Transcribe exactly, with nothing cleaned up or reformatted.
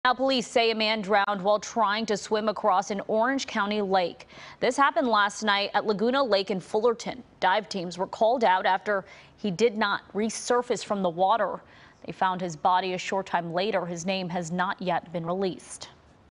Now, police say a man drowned while trying to swim across an Orange County lake. This happened last night at Laguna Lake in Fullerton. Dive teams were called out after he did not resurface from the water. They found his body a short time later. His name has not yet been released.